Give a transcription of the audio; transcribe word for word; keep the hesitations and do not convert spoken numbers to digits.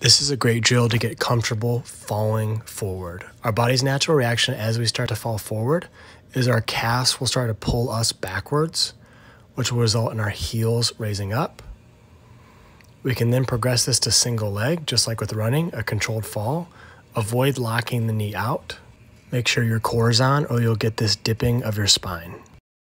This is a great drill to get comfortable falling forward. Our body's natural reaction as we start to fall forward is our calves will start to pull us backwards, which will result in our heels raising up. We can then progress this to single leg, just like with running, a controlled fall. Avoid locking the knee out. Make sure your core is on or you'll get this dipping of your spine.